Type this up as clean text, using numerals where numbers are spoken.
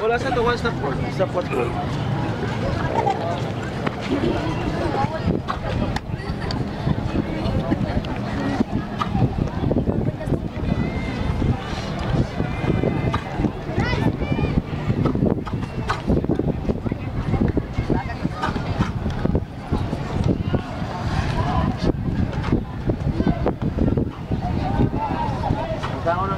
Wala sa to, one stop po. Stop what po. Bangon